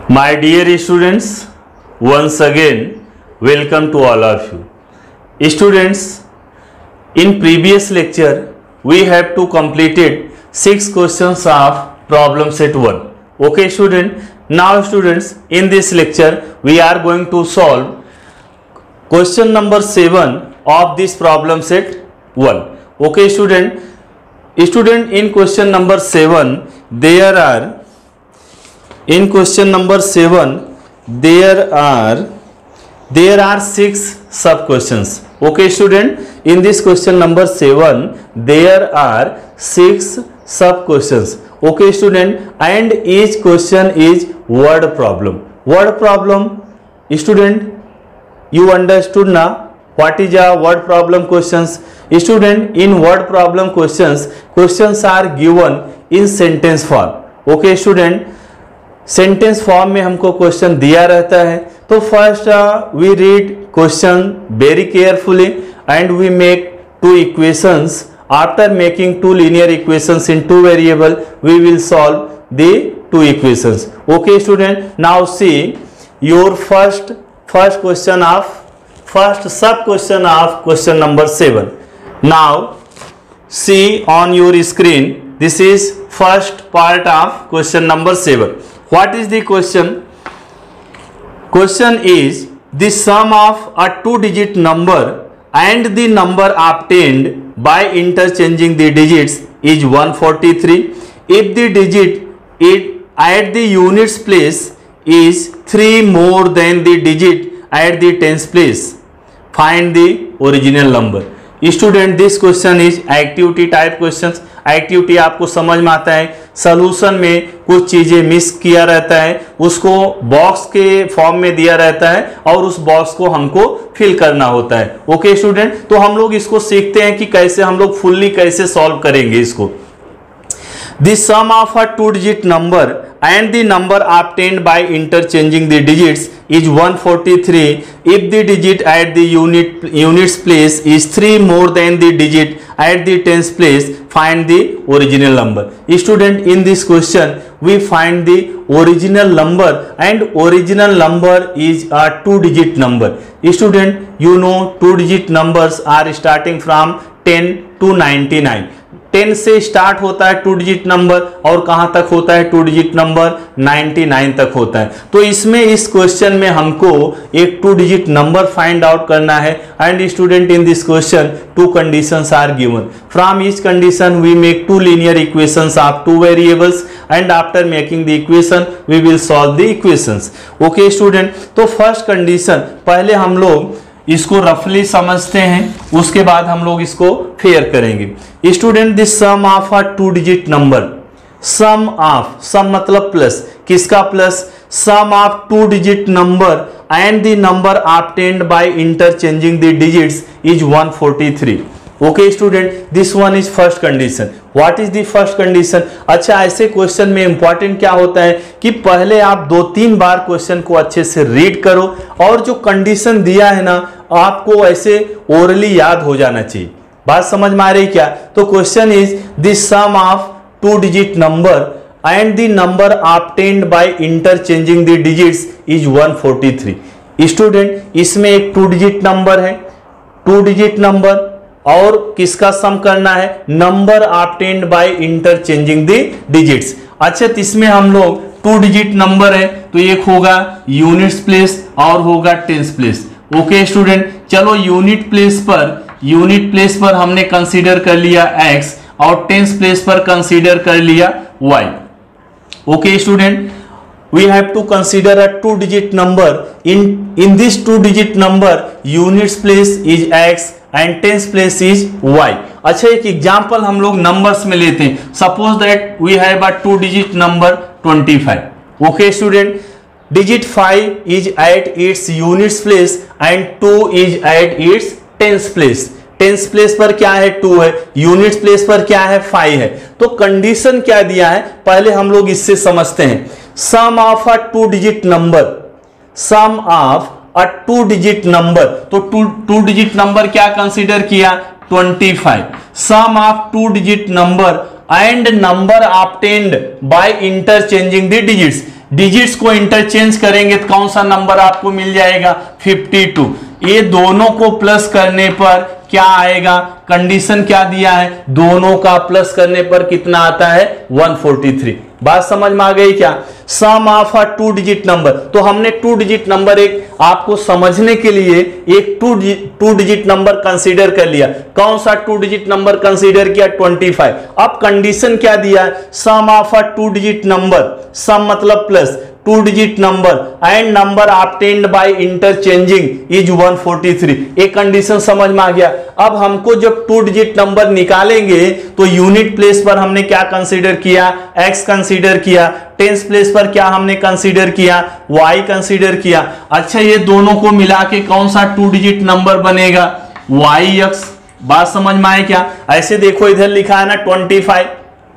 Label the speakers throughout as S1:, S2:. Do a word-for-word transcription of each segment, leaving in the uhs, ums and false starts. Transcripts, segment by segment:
S1: My dear students, once again welcome to all of you. Students, in previous lecture we have to completed six questions of problem set one. Okay student, now students, in this lecture we are going to solve question number seven of this problem set one. Okay student, student in question number seven there are in question number seven there are there are six sub questions. Okay student, in this question number seven there are six sub questions. Okay student, and each question is word problem. Word problem, student, you understood now what is a word problem questions? Student, in word problem questions, questions are given in sentence form. Okay student, sentence form में हमको question दिया रहता है. तो first we read question very carefully and we make two equations. After making two linear equations in two variable we will solve the two equations. Okay student, now see your first first question of first sub question of question number seven. Now see on your screen, this is first part of question number seven. What is the question? Question is the sum of a two-digit number and the number obtained by interchanging the digits is one hundred forty-three. If the digit it at the units place is three more than the digit at the tens place, find the original number. Student, this question is activity type questions. Activity आपको समझ में आता है. Solution में कुछ चीजें miss किया रहता है, उसको बॉक्स के फॉर्म में दिया रहता है और उस बॉक्स को हमको फिल करना होता है. ओके स्टूडेंट, तो हम लोग इसको सीखते हैं कि कैसे हम लोग फुल्ली कैसे सॉल्व करेंगे इसको. The sum of a two digit number and the number obtained by interchanging the digits is one hundred forty-three. If the digit at the unit units place is three more than the digit at the tens place, find the original number. Student, in this question we find the original number and original number is a two digit number. Student, you know two digit numbers are starting from ten to ninety-nine. Ten से start होता है two digit number और कहां तक होता है two digit number निन्यानवे तक होता है. तो इसमें इस क्वेश्चन में हमको एक two digit number find out करना है. And student, in this question two conditions are given. From each condition we make two linear equations of two variables and after making the equation we will solve the equations. Okay student, तो first condition पहले हम लोग इसको रफली समझते हैं, उसके बाद हम लोग इसको फेयर करेंगे. Student, this sum of a two digit number, sum of, sum मतलब प्लस, किसका plus? Sum of two digit number and the number obtained by interchanging the digits is one hundred forty-three. Okay student, this one is first condition. What is the first condition? अच्छा, ऐसे question में important क्या होता है कि पहले आप दो तीन बार क्वेश्चन को अच्छे से रीड करो और जो कंडीशन दिया है ना आपको ऐसे ओरली याद हो जाना चाहिए. बात समझ में आ रही क्या? तो question is the sum of two digit number and the number obtained by interchanging the digits is one hundred forty-three. Student, इसमें एक टू डिजिट नंबर है, टू डिजिट नंबर और किसका सम करना है? Number obtained by interchanging the digits. अच्छा, तो इसमें हम लोग टू डिजिट नंबर है तो एक होगा यूनिट्स प्लेस और होगा टेंस प्लेस. ओके स्टूडेंट, चलो यूनिट प्लेस पर यूनिट प्लेस पर हमने कंसीडर कर लिया x और टेंस प्लेस पर कंसीडर कर लिया y. Okay student, we have to consider a two digit number. in in this two digit number units place is x and tens place is y. अच्छा, एक example हम लोग numbers में लेते हैं. Suppose that we have a two digit number twenty-five. Okay student, digit five is at its units place and two is at its tens place. Tens place पर क्या है? टू है. यूनिट्स प्लेस पर क्या है? फाइव है. तो condition क्या दिया है पहले हम लोग इससे समझते हैं. Sum of a two digit number, sum of a two digit number, तो टू टू डिजिट नंबर क्या कंसीडर किया? twenty-five. Sum of two digit number and number obtained by interchanging the digits. Digits को interchange करेंगे तो कौन सा number आपको मिल जाएगा, फिफ्टी टू। ये दोनों को प्लस करने पर क्या आएगा, कंडीशन क्या दिया है, दोनों का प्लस करने पर कितना आता है, वन फोर्टी थ्री। बात समझ में आ गई क्या? Sum of a two digit number, तो हमने टू डिजिट नंबर एक आपको समझने के लिए एक two two digit number consider कर लिया। कौन सा टू डिजिट नंबर कंसीडर किया, ट्वेंटी फाइव। अब कंडीशन क्या दिया है, sum of a two digit number, sum मतलब plus, two digit number and number obtained by interchanging is one forty three. एक कंडीशन समझ में आ गया। अब हमको जब टू डिजिट नंबर निकालेंगे तो यूनिट प्लेस पर हमने क्या कंसीडर किया, x कंसीडर किया, टेंस प्लेस पर क्या हमने कंसीडर किया, y कंसीडर किया। अच्छा, ये दोनों को मिला के कौन सा टू डिजिट नंबर बनेगा, yx। बात समझ में आए क्या? ऐसे देखो इधर लिखा है ना ट्वेंटी फाइव,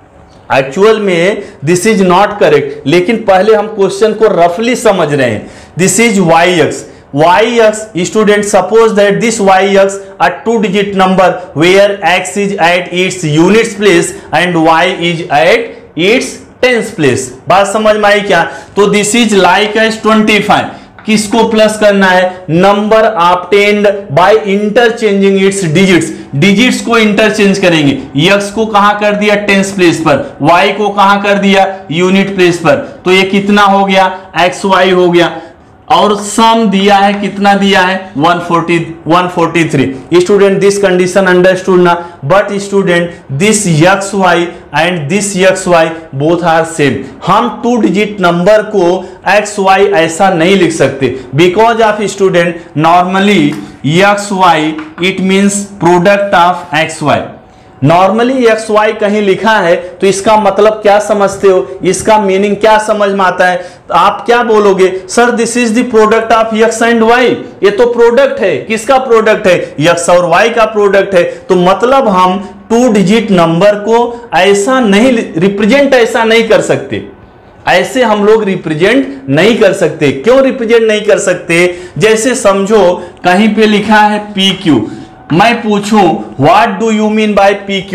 S1: एक्चुअल में दिस इज नॉट करेक्ट, लेकिन पहले हम क्वेश्चन को रफली समझ रहे हैं। This is Y X, Y X student, suppose that this Y X a two digit number where x is at its units place and y is at its tens place। बात समझ में आई क्या? तो this is like as twenty five, किसको plus करना है, number obtained by interchanging its digits, digits को इंटरचेंज करेंगे। x को कहां कर दिया, टेंस प्लेस पर, y को कहां कर दिया, यूनिट प्लेस पर। तो ये कितना हो गया, xy हो गया। और सम दिया है, कितना दिया है, one forty one forty three. Student this condition understood ना, but student this X Y and this X Y both are same. हम टू डिजिट नंबर को एक्स वाई ऐसा नहीं लिख सकते, because of student normally X Y it means product of X Y. Normally X Y कहीं लिखा है तो इसका मतलब क्या समझते हो, इसका मीनिंग क्या समझ में आता है? तो आप क्या बोलोगे, sir this is the product of x and Y. ये तो प्रोडक्ट है, किसका प्रोडक्ट है, एक्स और वाई का प्रोडक्ट है। तो मतलब हम टू डिजिट नंबर को ऐसा नहीं रिप्रेजेंट ऐसा नहीं कर सकते, ऐसे हम लोग रिप्रेजेंट नहीं कर सकते। क्यों रिप्रेजेंट नहीं कर सकते? जैसे समझो कहीं पे लिखा है पी क्यू, मैं पूछूं what do you mean by P Q,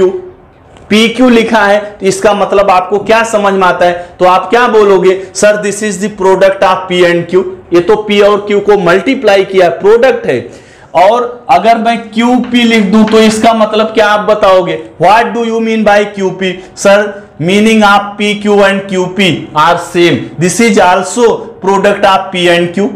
S1: P Q लिखा है तो इसका मतलब आपको क्या समझ में आता है? तो आप क्या बोलोगे, sir this is the product of P and Q. ये तो पी और क्यू को मल्टीप्लाई किया, प्रोडक्ट है। और अगर मैं क्यू पी लिख दूं तो इसका मतलब क्या आप बताओगे, what do you mean by q p, sir meaning of p q and q p are same, this is also product of P and Q.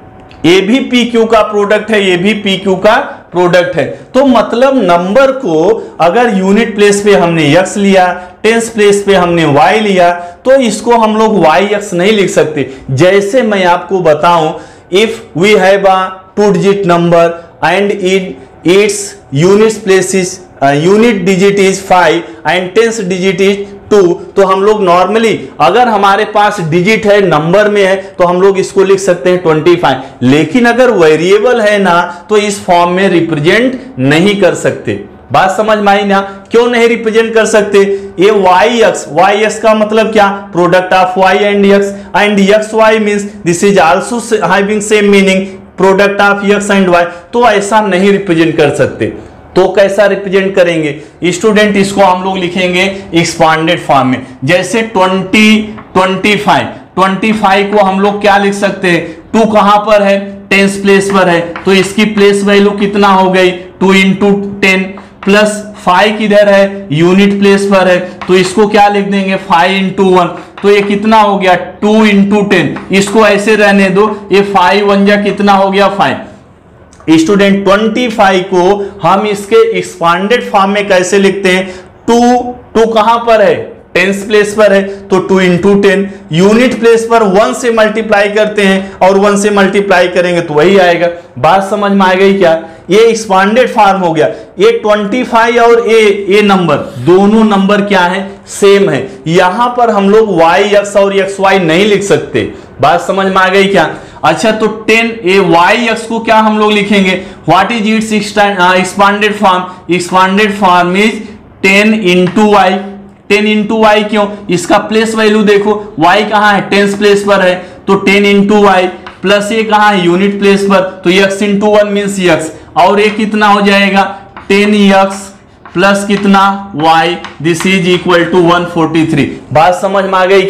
S1: ये भी पी क्यू का प्रोडक्ट है, ये भी पी क्यू का प्रोडक्ट है। तो मतलब नंबर को अगर यूनिट प्लेस पे हमने x लिया, टेंस प्लेस पे हमने y लिया, तो इसको हम लोग yx नहीं लिख सकते। जैसे मैं आपको बताऊं, if we have a two digit number and it its unit place is unit digit is five and tens digit is two, तो हम लोग नॉर्मली अगर हमारे पास डिजिट है, नंबर में है, तो हम लोग इसको लिख सकते हैं ट्वेंटी फाइव। लेकिन अगर वेरिएबल है ना तो इस फॉर्म में रिप्रेजेंट नहीं कर सकते। बात समझ में आई ना, क्यों नहीं रिप्रेजेंट कर सकते? ये वाई एक्स, वाई एक्स का मतलब क्या, product of y and x, and x y means this is also having same meaning, product of x and y. तो ऐसा नहीं रिप्रेजेंट कर सकते। तो कैसा रिप्रेजेंट करेंगे स्टूडेंट? इसको हम लोग लिखेंगे एक्सपांडेड फॉर्म में। जैसे twenty twenty five, twenty five को हम लोग क्या लिख सकते हैं, टू कहां पर है, टेंस प्लेस पर है, तो इसकी प्लेस वैल्यू कितना हो गई, two into ten, plus five किधर है, यूनिट प्लेस पर है, तो इसको क्या लिख देंगे, फाइव इंटू वन, तो ये कितना हो गया, टू इंटू टेन। इसको ऐसे रहने दो, ये फाइव वन जा कितना हो गया, फाइव। स्टूडेंट ट्वेंटी फाइव को हम इसके एक्सपांडेड फॉर्म में कैसे लिखते हैं, टू, टू कहां पर है, टेंस प्लेस पर है, तो two into ten, unit place पर वन से मल्टीप्लाई करते हैं और वन से मल्टीप्लाई करेंगे तो वही आएगा। बात समझ में आ गई क्या? ये एक्सपांडेड फॉर्म हो गया। ये ट्वेंटी फाइव और ए ए नंबर दोनों नंबर क्या है, सेम है। यहां पर हम लोग वाई एक्स और एक्स वाई नहीं लिख सकते। बात समझ में आ गई क्या? अच्छा, तो टेन ए वाई एक्स को क्या हम लोग लिखेंगे, what is its expanded form, expanded form is ten into y. Ten into y क्यों, इसका प्लेस वैल्यू देखो, y कहां है, टेंस प्लेस पर है, तो टेन इंटू वाई, प्लस ये कहां है, यूनिट प्लेस पर, तो x into one means x, और ये कितना हो जाएगा, टेन एक्स प्लस कितना y, this is equal to one forty three. बात समझ में आ गई क्या?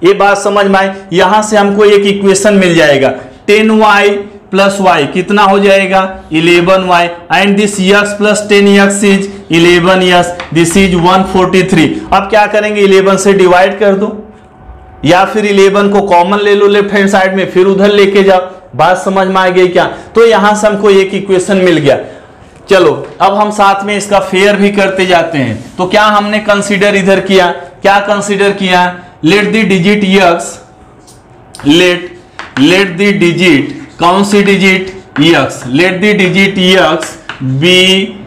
S1: ये बात समझ में आई। यहां से हमको एक इक्वेशन मिल जाएगा, टेन वाई प्लस वाई कितना हो जाएगा eleven y, and this x plus ten x is eleven x, this is one forty three. अब क्या करेंगे, इलेवन से डिवाइड कर दो या फिर इलेवन को कॉमन ले लो लेफ्ट हैंड साइड में, फिर उधर लेके जाओ। बात समझ में आ गई क्या? तो यहां से हमको एक इक्वेशन मिल गया। चलो अब हम साथ में इसका फेयर भी करते जाते हैं। तो क्या हमने कंसीडर इधर किया, क्या कंसीडर किया, let the digit x, let let the digit, कौन सी digit x, let the digit x be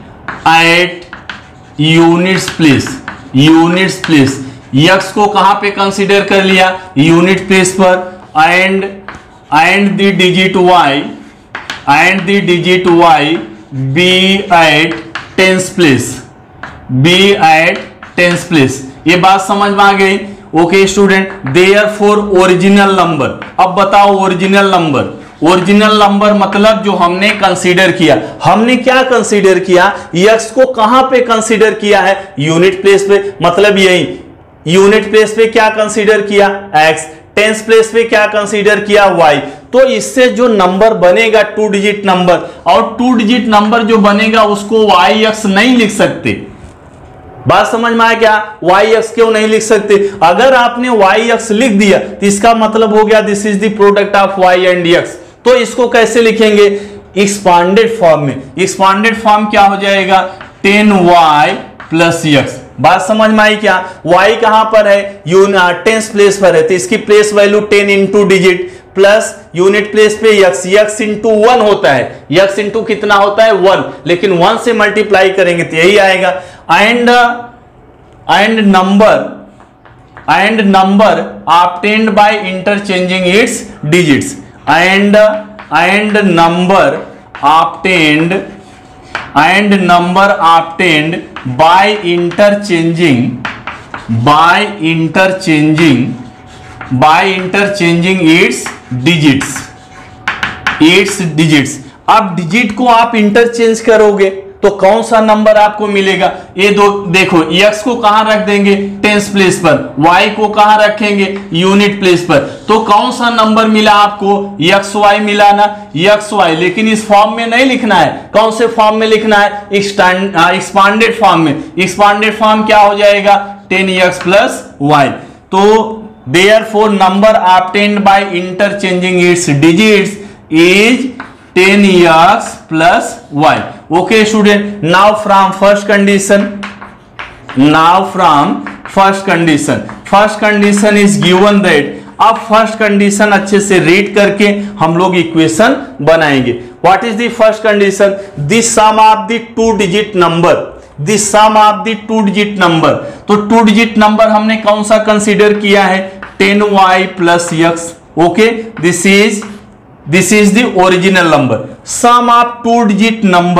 S1: at units place, units place. यक्स को कहां पे कंसीडर कर लिया, यूनिट प्लेस पर, and and the digit y, and the digit y be at tens place, be at tens place. ये बात समझ में आ गई? Okay student, therefore original number. अब बताओ ओरिजिनल नंबर, ओरिजिनल नंबर मतलब जो हमने कंसीडर किया, हमने क्या कंसीडर किया, यक्स को कहां पे कंसीडर किया है, यूनिट प्लेस पे, मतलब यही यूनिट प्लेस पे क्या कंसीडर किया एक्स, टेंस प्लेस पे क्या कंसीडर किया वाई। तो इससे जो नंबर बनेगा टू डिजिट नंबर, और टू डिजिट नंबर जो बनेगा उसको वाई एक्स नहीं लिख सकते। बात समझ में आया क्या, वाई एक्स क्यों नहीं लिख सकते? अगर आपने वाई एक्स लिख दिया तो इसका मतलब हो गया this is the product of y and x. तो इसको कैसे लिखेंगे, एक्सपांडेड फॉर्म में। एक्सपांडेड फॉर्म क्या हो जाएगा, टेन वाई प्लस एक्स। बात समझ में आई क्या? y कहां पर है, टेंस प्लेस पर है, तो इसकी place value ten into digit plus unit place पे x, x इंटू वन होता है, x इंटू कितना होता है वन, लेकिन वन से मल्टीप्लाई करेंगे तो यही आएगा। And and number and number obtained by interchanging its digits, and and number obtained and number obtained by interchanging by interchanging by interchanging its digits, its digits। अब डिजिट को आप interchange करोगे तो कौन सा नंबर आपको मिलेगा, ये दो देखो, x को कहां रख देंगे टेंस प्लेस पर, y को कहां रखेंगे यूनिट प्लेस पर, तो कौन सा नंबर मिला आपको, एक्स वाई मिला ना, एक्स वाई। लेकिन इस फॉर्म में नहीं लिखना है, कौन से फॉर्म में लिखना है, एक्सपांडेड फॉर्म में। एक्सपांडेड फॉर्म क्या हो जाएगा, टेन एक्स प्लस वाई। तो therefore number obtained by interchanging its digits is ten x plus y. Okay student, now from first condition, now from first condition, first condition is given that, अब first condition अच्छे से read करके हम लोग equation बनाएंगे। What is the first condition, the sum of the two digit number, the sum of the two digit number. तो two digit number हमने कौन सा कंसीडर किया है, ten y plus x. Okay, this is This is the original number. Sum of two digit number,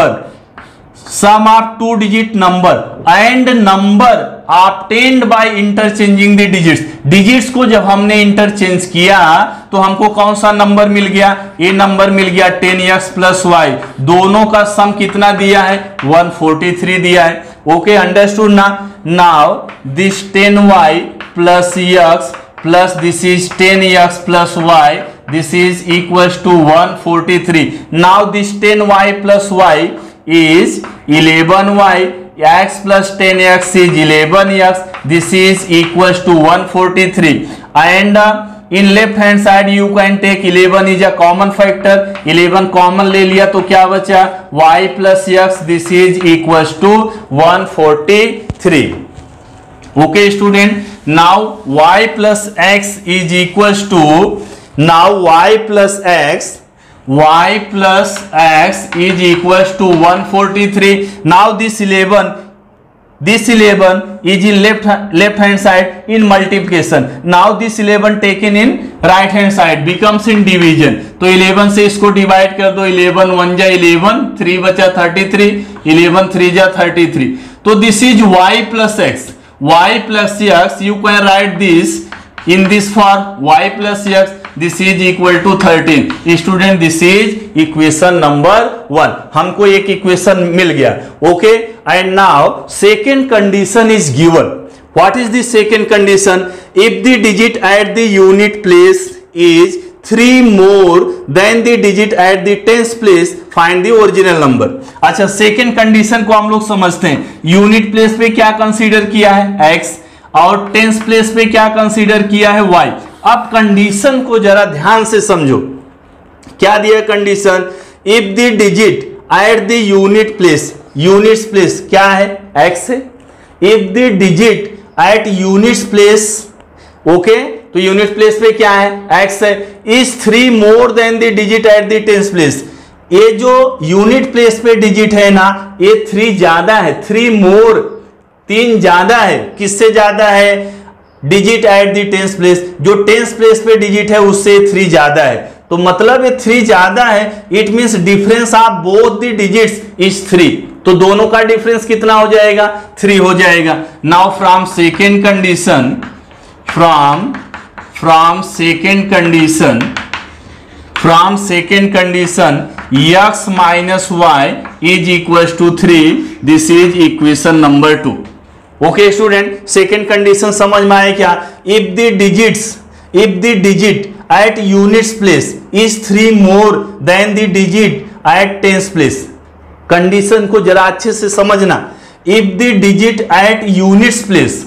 S1: sum of two digit number and number obtained by interchanging the digits. Digits को जब हमने interchange किया तो हमको कौन सा number मिल गया, ये नंबर मिल गया टेन एक्स प्लस वाई। दोनों का सम कितना दिया है, वन फोर्टी थ्री दिया है। ओके, अंडरस्टूड ना। Now this ten y plus x plus this is ten x plus y, this is equals to one forty-three. Now this ten y plus y is eleven y, x plus ten x is eleven x, this is equals to one forty-three. And uh, in left hand side you can take eleven is a common factor, eleven common ले लिया तो क्या बचा, y plus x, this is equals to one forty-three. Okay student, now y plus x is equals to, now y plus x, y plus x is equals to one forty-three. Now this eleven, this eleven is in left left hand side in multiplication. Now this eleven taken in right hand side becomes in division. तो eleven से इसको divide कर दो, eleven one जा eleven, three बचा thirty-three, eleven three जा thirty-three. तो this is y plus x, y plus x, you can write this in this form, y plus x, this is equal to thirteen. Student, this is equation number one. हमको एक equation मिल गया. Okay, and now second condition is given. What is the second condition? If the digit at the unit place is three more than the digit at the tens place, find the original number. अच्छा, second condition को हम लोग समझते हैं. Unit place पे क्या consider किया है? x, और टेंस प्लेस पे क्या कंसीडर किया है? y. अब कंडीशन को जरा ध्यान से समझो. क्या दिया कंडीशन? If the digit at the unit place, units place क्या है? x है. If the digit at units place, okay, तो यूनिट प्लेस पे क्या है? x है. Is three more than the digit at the tens place. ये जो यूनिट प्लेस पे डिजिट है ना, ये थ्री ज्यादा है. थ्री मोर, तीन ज्यादा है. किससे ज्यादा है? Digit at the tens place. जो टेंस प्लेस पे डिजिट है उससे थ्री ज्यादा है. तो मतलब ये थ्री ज्यादा है. It means difference of both the digits is three. तो दोनों का डिफरेंस कितना हो जाएगा? थ्री हो जाएगा. Now from second condition, from from second condition from second condition x minus y is equal to three. This is equation number two. Okay student, second condition समझ में आए क्या? If the digits if the digit at units place is three more than the digit at tens place. Condition को जरा अच्छे से समझना. If the digit at units place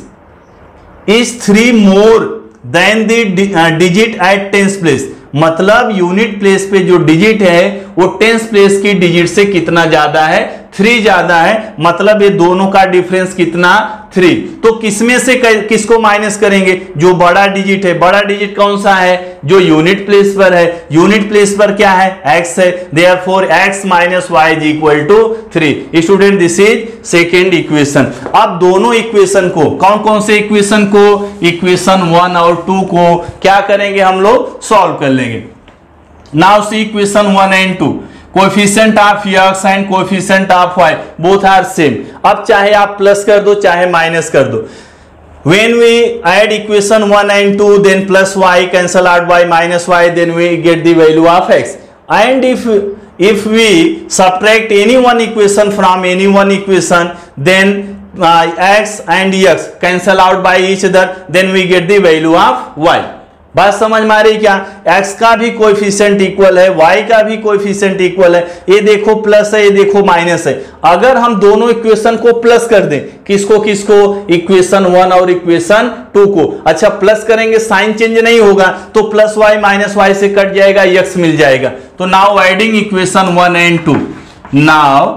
S1: is three more than the digit at tens place, मतलब unit place पे जो digit है वो टेंस प्लेस की डिजिट से कितना ज्यादा है? थ्री ज्यादा है. मतलब ये दोनों का डिफरेंस कितना? थ्री. तो किसमें से किसको माइनस करेंगे? जो बड़ा डिजिट है. बड़ा डिजिट कौन सा है? जो यूनिट प्लेस पर है. यूनिट प्लेस पर क्या है? x है. Therefore x minus y is equal to three. Student, this is second equation. अब दोनों इक्वेशन को, कौन कौन से इक्वेशन को? इक्वेशन वन और टू को क्या करेंगे हम लोग? सॉल्व कर लेंगे. Now see equation one and two. Coefficient of x and coefficient of y both are same. अब चाहे आप प्लस कर दो चाहे माइनस कर दो. When we add equation one and two, then plus y cancel out by minus y, then we get the value of x. And if if we subtract any one equation from any one equation, then uh, x and x cancel out by each other, then we get the value of y. बात समझ में आ रही क्या? x का भी coefficient equal है, y का भी कोएफिशिएंट इक्वल है. ये देखो प्लस है, ये देखो माइनस है. अगर हम दोनों इक्वेशन को प्लस कर दें, किसको किसको? इक्वेशन वन और इक्वेशन टू को. अच्छा, प्लस करेंगे साइन चेंज नहीं होगा, तो प्लस वाई माइनस वाई से कट जाएगा, x मिल जाएगा. तो now adding equation one and two. Now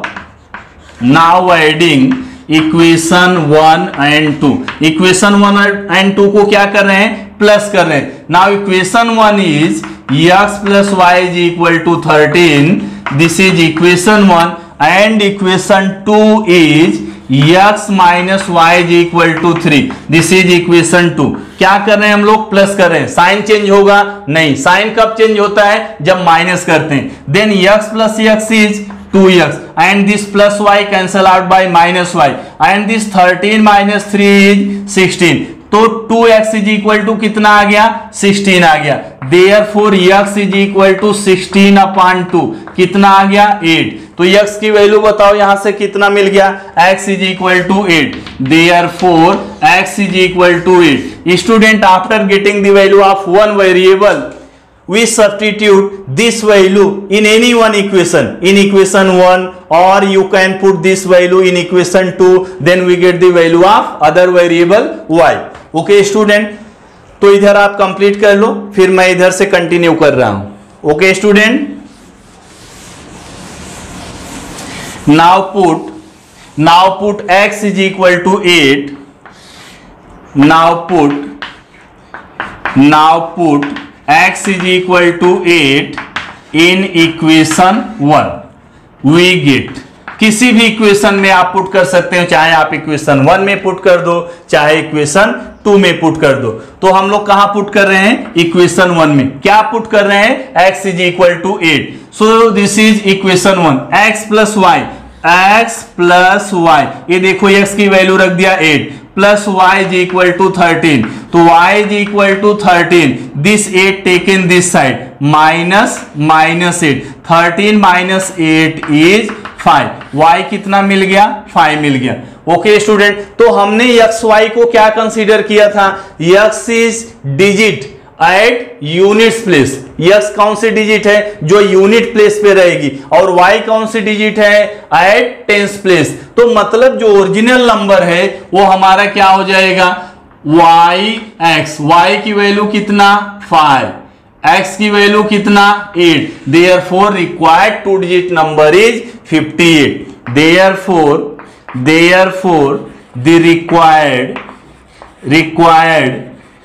S1: now adding equation one and two. Equation one and two को क्या कर रहे हैं? प्लस कर रहे हैं. Now equation one is x plus y is equal to thirteen. This is equation one. And equation two is x minus y is equal to three. This is equation two. क्या कर रहे हैं हम लोग? Plus कर रहे हैं. Sign change होगा? नहीं. साइन कब चेंज होता है? जब माइनस करते हैं. Then x plus x is two x and this plus y cancel out by minus y and this thirteen minus three is sixteen. तो two x is equal to कितना आ गया? सिक्सटीन आ गया. Therefore x is equal to sixteen upon two कितना आ गया? Eight. तो x की वैल्यू बताओ यहां से कितना मिल गया? x is equal to eight. Therefore x is equal to eight. Student, after getting the value of one variable, we substitute this value in any one equation, in equation one, or you can put this value in equation two, then we get the value of other variable y. Okay student, तो इधर आप complete कर लो, फिर मैं इधर से continue कर रहा हूं. Okay student, now put now put x is equal to eight. Now put now put x is equal to eight in equation one. we get, किसी भी इक्वेशन में आप पुट कर सकते हो, चाहे आप इक्वेशन वन में पुट कर दो चाहे इक्वेशन टू में पुट कर दो. तो हम लोग कहां पुट कर रहे हैं? इक्वेशन वन में. क्या पुट कर रहे हैं? x is equal to eight. So this is equation one. x plus y, x plus y, ये देखो x की वैल्यू रख दिया eight, plus y is equal to thirteen. तो y is equal to thirteen. This eight taken this side, minus minus eight. Thirteen minus eight is five. y कितना मिल गया, five मिल गया। ओके स्टूडेंट, तो हमने एक्स वाई को क्या consider किया था, x is digit at units place. x कौन सी डिजिट है, जो यूनिट प्लेस पे रहेगी, और y कौन सी डिजिट है, एट टेंस प्लेस। तो मतलब जो ओरिजिनल नंबर है वो हमारा क्या हो जाएगा, yx, y की वैल्यू कितना, फाइव, x की वैल्यू कितना, eight. Therefore required two digit number is fifty eight. Therefore therefore the required required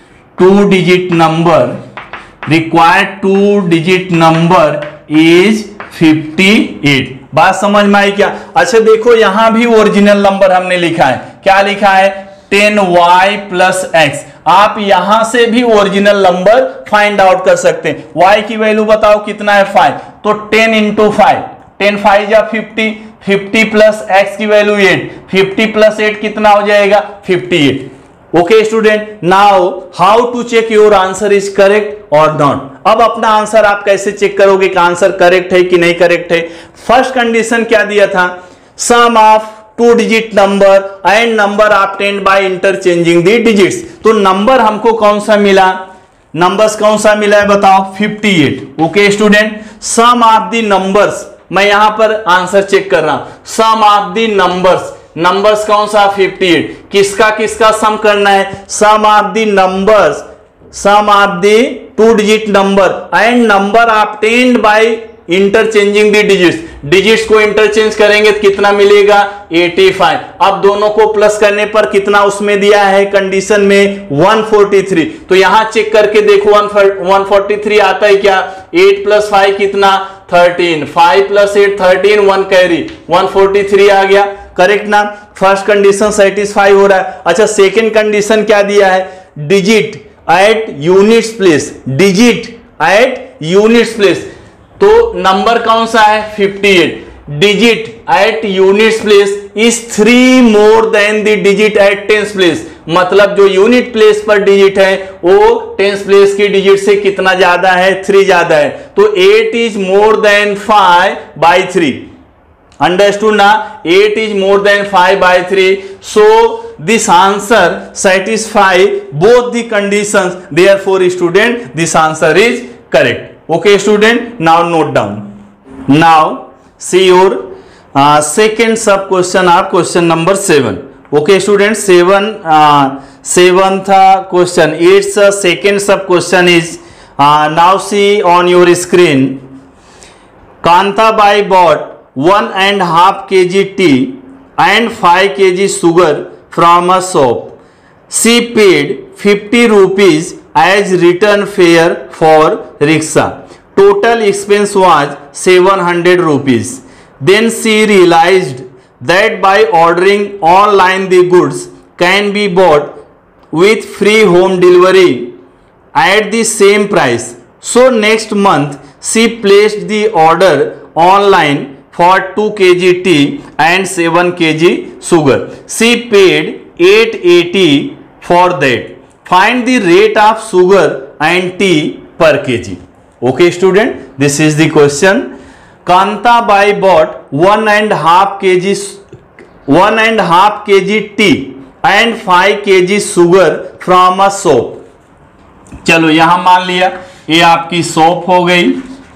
S1: two digit number required two digit number is fifty eight. बात समझ में आई क्या? अच्छा देखो, यहां भी ओरिजिनल नंबर हमने लिखा है, क्या लिखा है, टेन वाई प्लस एक्स। आप यहां से भी ओरिजिनल नंबर फाइंड आउट कर सकते हैं। y की वैल्यू बताओ कितना है, फाइव, तो ten into five, ten five या फिफ्टी, फिफ्टी प्लस एक्स की value eight, fifty plus eight कितना हो जाएगा, fifty eight. Okay student, now how to check your answer is correct और नॉट। अब अपना आंसर आप कैसे चेक करोगे कि आंसर करेक्ट है कि नहीं करेक्ट है। फर्स्ट कंडीशन क्या दिया था, sum of two digit number and number obtained by interchanging the digits. तो नंबर हमको कौन सा मिला, नंबर्स कौन सा मिला है बताओ, fifty eight. Okay student, sum of the numbers, मैं यहां पर आंसर चेक कर रहा हूं, sum of the numbers, numbers कौन सा, फिफ्टी एट। किसका किसका सम करना है, sum of the numbers, sum of the two digit number and number obtained by interchanging the digits. Digits को इंटरचेंज करेंगे तो कितना मिलेगा, एटी फाइव। अब दोनों को प्लस करने पर कितना उसमें दिया है कंडीशन में, वन फोर्टी थ्री। तो यहां चेक करके देखो वन फोर्टी थ्री आता है क्या, एट प्लस फाइव कितना, thirteen, five plus eight thirteen, one carry, one forty three आ गया, करेक्ट ना। फर्स्ट कंडीशन सेटिस्फाई हो रहा है। अच्छा सेकेंड कंडीशन क्या दिया है, digit at units place, digit at units place. तो नंबर कौन सा है, fifty eight. Digit at units place is three more than the digit at tens place. मतलब जो यूनिट प्लेस पर डिजिट है वो टेंस प्लेस की डिजिट से कितना ज्यादा है, थ्री ज्यादा है। तो eight is more than five by three. Understood ना, eight is more than five by three. So this answer satisfy both the conditions, therefore student this answer is correct. Okay student, now note down. Now see your uh, second sub question of question number seven. Okay student, seven uh, seventh uh, question, its uh, second sub question is uh, now see on your screen. Kanta Bai bought one and half kg tea and five kg sugar from a shop. She paid fifty rupees as return fare for rickshaw. Total expense was seven hundred rupees. Then she realized that by ordering online the goods can be bought with free home delivery at the same price. So next month she placed the order online for two kg tea and seven kg sugar. She paid eight eighty for that. Find the rate of sugar and tea per kg. Okay student, this is the question. Kanta Bai bought one and half kg one and half kg tea and five kg sugar from a shop. चलो यहां मान लिया ये आपकी shop हो गई,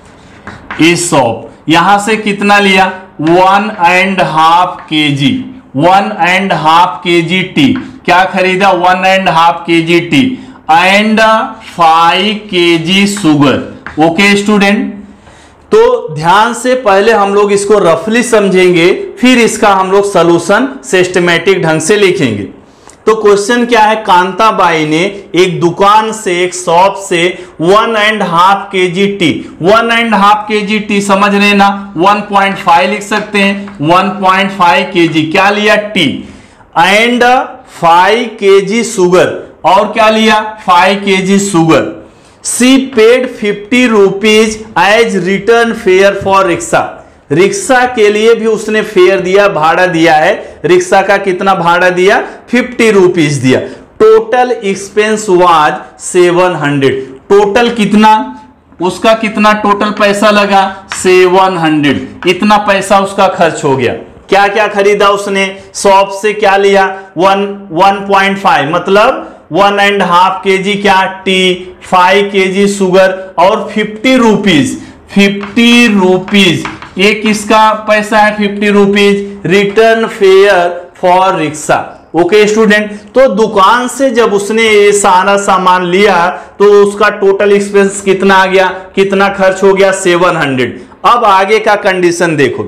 S1: इस shop यहां से कितना लिया, one and half K ji, one and half K G T. क्या खरीदा, one and half K G T and five K G sugar. Okay student, तो ध्यान से पहले हम लोग इसको रफली समझेंगे, फिर इसका हम लोग सॉल्यूशन सिस्टमैटिक ढंग से लिखेंगे। तो क्वेश्चन क्या है, कांताबाई ने एक दुकान से, एक शॉप से one and half K G tea, one and half K G T समझ रहे ना, वन पॉइंट फाइव लिख सकते हैं, one point five K G क्या लिया, T, and five K G sugar, और क्या लिया, five K G sugar. She paid fifty rupees as return fare for rickshaw. Rickshaw के लिए भी उसने फेयर दिया, भाड़ा दिया है। रिक्शा का कितना भाड़ा दिया, फिफ्टी रुपीज दिया। Total expense was seven hundred. Total कितना, उसका कितना टोटल पैसा लगा, सेवन हंड्रेड। इतना पैसा उसका खर्च हो गया। क्या क्या खरीदा उसने, शॉप से क्या लिया, वन वन पॉइंट फाइव मतलब one and half K G क्या tea, five K G sugar और फिफ्टी रुपीज फिफ्टी रुपीज ये किसका पैसा है, fifty rupees return fare for rickshaw. Okay student, तो दुकान से जब उसने ये सारा सामान लिया तो उसका टोटल एक्सपेंस कितना आ गया, कितना खर्च हो गया, सेवन हंड्रेड। अब आगे का कंडीशन देखो,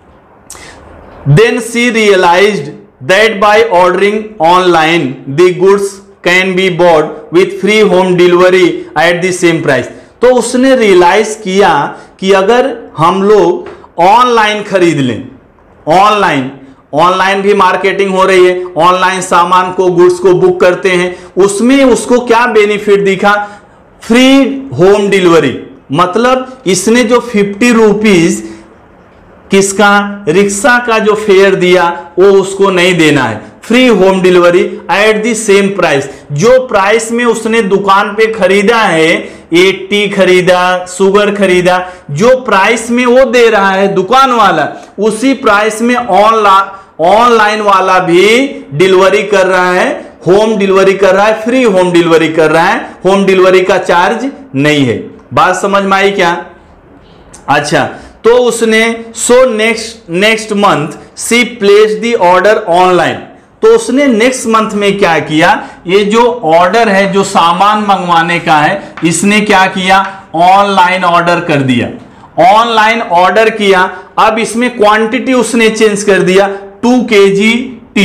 S1: then she realised that by ordering online the goods can be bought with free home delivery at the same price. तो उसने रियलाइज किया कि अगर हम लोग ऑनलाइन खरीद लें, ऑनलाइन ऑनलाइन भी मार्केटिंग हो रही है, ऑनलाइन सामान को गुड्स को बुक करते हैं, उसमें उसको क्या बेनिफिट दिखा, फ्री होम डिलीवरी। मतलब इसने जो फिफ्टी रुपीज किसका, रिक्शा का जो फेयर दिया वो उसको नहीं देना है, free home delivery at the same price. जो प्राइस में उसने दुकान पे खरीदा है, ये टी खरीदा, शुगर खरीदा, जो प्राइस में वो दे रहा है दुकान वाला, उसी प्राइस में ऑनलाइन ऑनलाइन वाला भी डिलीवरी कर रहा है, होम डिलीवरी कर रहा है, फ्री होम डिलीवरी कर रहा है, होम डिलीवरी का चार्ज नहीं है। बात समझ में आई क्या? अच्छा, तो उसने so next next month she place the order online. तो उसने नेक्स्ट मंथ में क्या किया, ये जो ऑर्डर है, जो सामान मंगवाने का है, इसने क्या किया, ऑनलाइन ऑर्डर कर दिया। ऑनलाइन ऑर्डर किया, अब इसमें क्वांटिटी उसने चेंज कर दिया, टू के जी टी,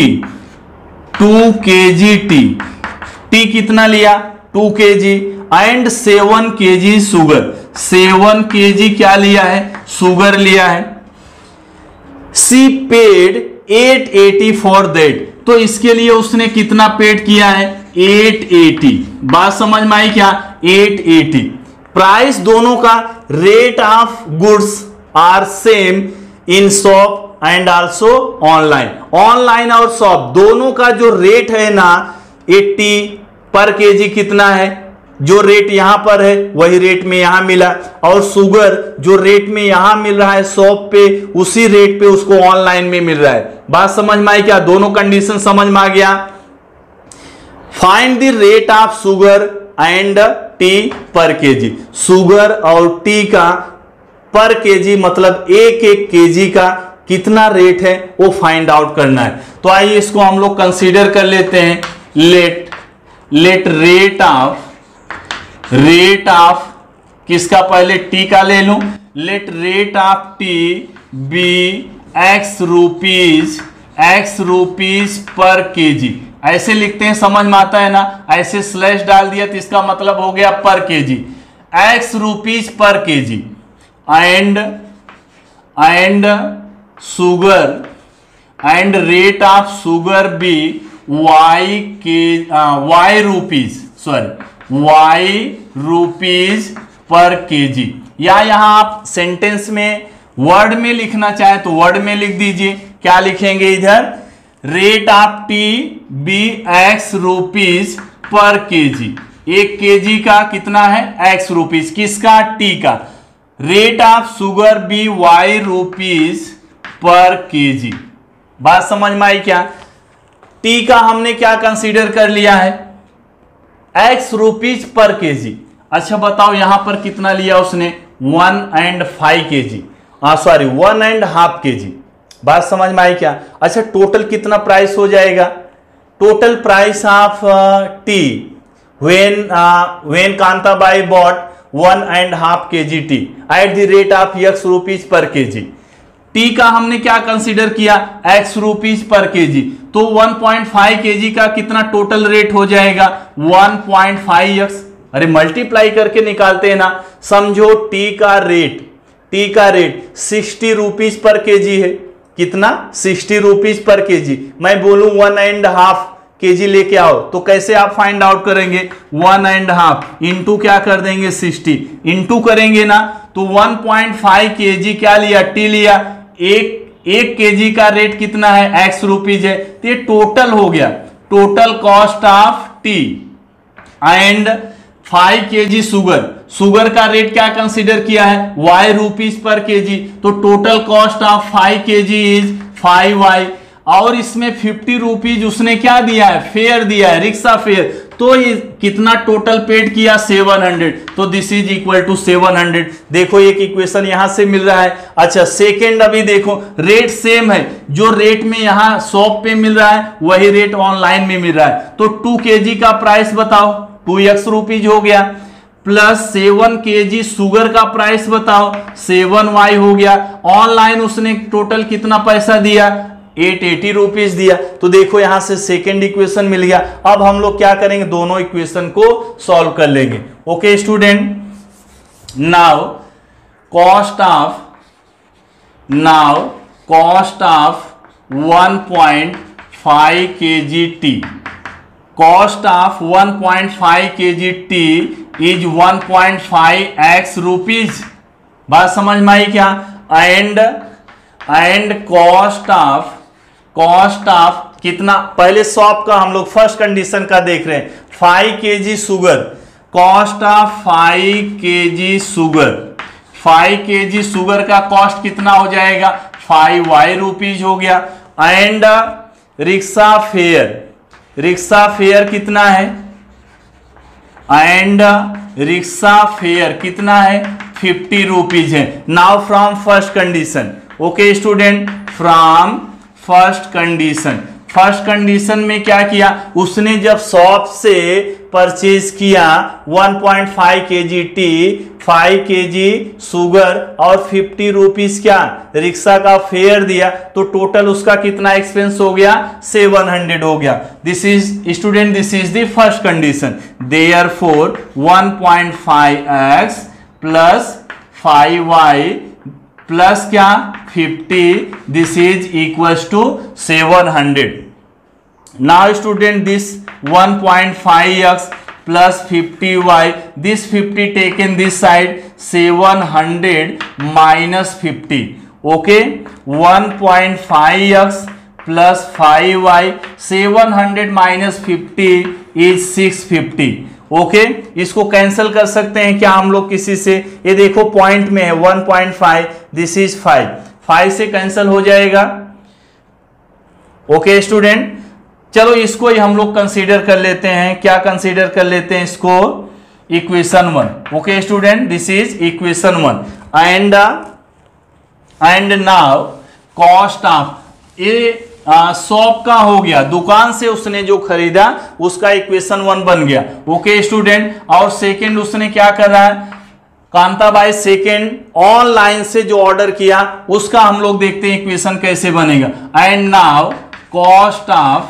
S1: टू के जी टी, टी कितना लिया, टू के जी and seven K G sugar, seven K G क्या लिया है, शुगर लिया है। She paid eight eighty for that, तो इसके लिए उसने कितना पेड किया है, एट एटी। बात समझ में आई क्या, एट एटी। प्राइस दोनों का, rate of goods are same in shop and also online. Online और शॉप दोनों का जो रेट है ना, अस्सी पर केजी कितना है, जो रेट यहां पर है वही रेट में यहां मिला, और शुगर जो रेट में यहां मिल रहा है शॉप पे, उसी रेट पे उसको ऑनलाइन में मिल रहा है। बात समझ में आई क्या, दोनों कंडीशन समझ में आ गया। Find the rate of sugar and tea per KG, sugar और टी का पर केजी मतलब एक एक केजी का कितना रेट है वो फाइंड आउट करना है। तो आइए इसको हम लोग कंसीडर कर लेते हैं। Let let rate of rate of किसका, पहले टी का ले लूं, let rate of tea be x rupees X rupees per KG. ऐसे लिखते हैं, समझ में आता है ना, ऐसे स्लैश डाल दिया तो इसका मतलब हो गया per KG, X rupees per KG. And and sugar and rate of sugar be Y के Y rupees sorry Y rupees per KG. या यहां आप सेंटेंस में वर्ड में लिखना चाहे तो वर्ड में लिख दीजिए। क्या लिखेंगे इधर, rate of tea be x rupees per KG. एक केजी का कितना है, एक्स रुपीज, किसका, टी का। Rate of sugar be Y rupees per KG. बात समझ में आई क्या? टी का हमने क्या कंसीडर कर लिया है, एक्स रुपीज पर केजी। अच्छा बताओ यहां पर कितना लिया उसने, one and five K G sorry one and half K G. बात समझ में आई क्या? अच्छा टोटल कितना प्राइस हो जाएगा, total price of tea when when Kantabai bought one and half K G tea at the rate of X rupees per K G. Tea का हमने क्या कंसीडर किया, एक्स रुपीज पर केजी, तो वन पॉइंट फाइव केजी का कितना total rate हो जाएगा, one point five X. अरे मल्टीप्लाई करके निकालते हैं ना। समझो टी का रेट टी का rate sixty rupees per KG है, कितना, सिक्सटी रुपीज पर केजी। मैं बोलूं वन एंड हाफ केजी लेके आओ, तो कैसे आप फाइंड आउट करेंगे, वन एंड हाफ इंटू क्या कर देंगे, सिक्सटी इंटू करेंगे ना, तो वन पॉइंट फाइव केजी क्या लिया, टी लिया। एक एक केजी का रेट कितना है, एक्स रुपीज है, तो ये टोटल हो गया, total cost of tea and five K G sugar, sugar का रेट क्या कंसीडर किया है, वाई रुपीज पर के जी, तो total cost of five K ji is five Y, और इसमें फिफ्टी रुपीज उसने क्या दिया है, फेयर दिया है, रिक्शा फेयर, तो ये कितना टोटल पेड किया, सेवन हंड्रेड, तो this is equal to seven hundred. देखो एक इक्वेशन यहां से मिल रहा है। अच्छा सेकेंड, अभी देखो रेट सेम है, जो रेट में यहां शॉप पे मिल रहा है वही रेट ऑनलाइन में मिल रहा है, तो टू के जी का प्राइस बताओ, टू एक्स रुपीज हो गया, plus seven K G sugar का प्राइस बताओ, सेवन वाई हो गया, ऑनलाइन उसने टोटल कितना पैसा दिया, एट एटी रुपीज दिया। तो देखो यहां से सेकेंड इक्वेशन मिल गया। अब हम लोग क्या करेंगे, दोनों इक्वेशन को सॉल्व कर लेंगे। Okay student, now cost of now cost of one point five K G tea, cost of one point five K G tea is one point five X rupees. बात समझ में आई क्या? And and cost of cost of कितना, पहले shop का हम लोग फर्स्ट कंडीशन का देख रहे हैं, five K G sugar, cost of five K G sugar, five K G sugar का कॉस्ट कितना हो जाएगा, फाइव वाई रुपीज हो गया। And rickshaw fare, rickshaw fare कितना है, एंड रिक्शा फेयर कितना है, फिफ्टी रुपीज है। Now from first condition, okay student, from first condition, first condition में क्या किया, उसने जब शॉप से परचेज किया one point five K G tea, five K G sugar और फिफ्टी रुपीज क्या रिक्शा का फेयर दिया, तो टोटल उसका कितना एक्सपेंस हो गया, सेवन हंड्रेड हो गया। This is student, this is the first condition. Therefore one point five x plus five Y plus क्या fifty, this is equals to seven hundred. Now student this one point five X plus fifty y, this fifty taken this side, seven hundred minus fifty, okay, one point five x plus five y, seven hundred minus fifty is six fifty, okay okay? इसको cancel कर सकते हैं क्या हम लोग किसी से, ये देखो पॉइंट में है one point five, this is five, five से कैंसिल हो जाएगा। ओके okay, स्टूडेंट, चलो इसको ही हम लोग कंसीडर कर लेते हैं, क्या कंसीडर कर लेते हैं इसको, equation one. Okay student, this is equation one. And and now cost of, ये शॉप का हो गया, दुकान से उसने जो खरीदा उसका इक्वेशन वन बन गया। ओके स्टूडेंट, और सेकेंड उसने क्या कर रहा है, कांताबाई सेकेंड ऑनलाइन से जो ऑर्डर किया उसका हम लोग देखते हैं इक्वेशन कैसे बनेगा। And now cost of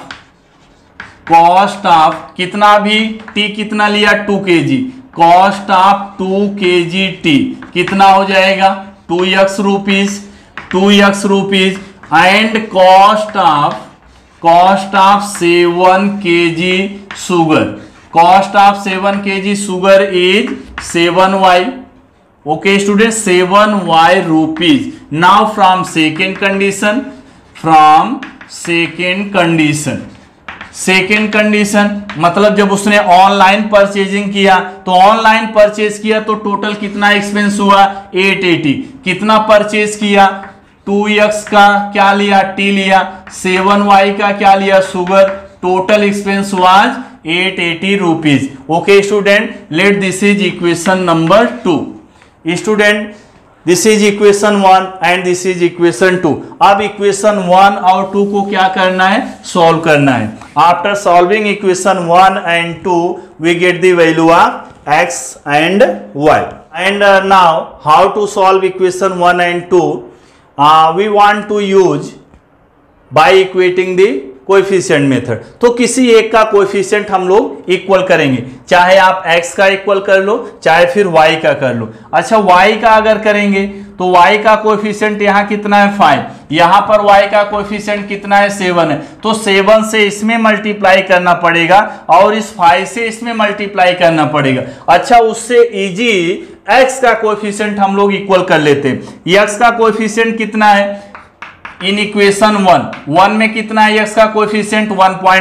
S1: cost of कितना भी टी कितना लिया, टू के जी, कॉस्ट ऑफ टू के जी टी कितना हो जाएगा, two X rupees, two X rupees. And cost of cost of seven K G sugar, cost of seven K G sugar is seven Y. Okay student, seven Y rupees. Now from second condition, from second condition, second condition मतलब जब उसने online purchasing किया, तो online purchase किया तो total कितना expense हुआ, eight eighty. कितना परचेज किया, टू एक्स का क्या लिया, टी लिया, सेवन वाई का क्या लिया, sugar, total expense was eight eighty rupees. Okay student, let this is equation number two. Student, this is equation one and this is equation two. अब equation one और two को क्या करना है, सॉल्व करना है। After solving equation one and two we get the value of x and y. And uh, now how to solve equation one and two? Uh, we want to use by equating the coefficient method. तो किसी एक का coefficient हम लोग equal करेंगे, चाहे आप x का इक्वल कर लो चाहे फिर y का कर लो। अच्छा y का अगर करेंगे तो y का कोएफिशिएंट यहाँ कितना है, फाइव, यहाँ पर y का कोएफिशिएंट कितना है, सेवन है, तो सेवन से इसमें मल्टीप्लाई करना पड़ेगा और इस फाइव से इसमें मल्टीप्लाई करना पड़ेगा। अच्छा, उससे इजी x का कोएफिशिएंट हम लोग इक्वल कर लेते हैं। x का कोएफिशिएंट कितना है इन इक्वेशन वन, वन में कितना है x का coefficient, one point